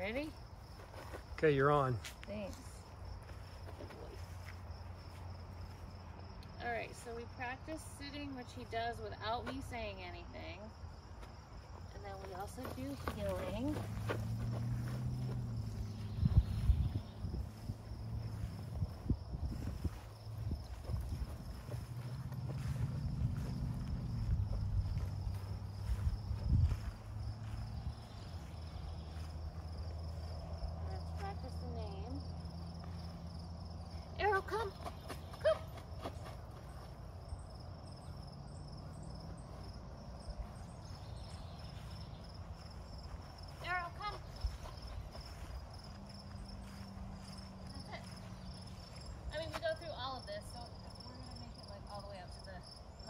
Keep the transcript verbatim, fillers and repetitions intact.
Ready? Okay, you're on. Thanks. All right, so we practice sitting, which he does without me saying anything. And then we also do heeling. Let's practice the name. Arrow, come.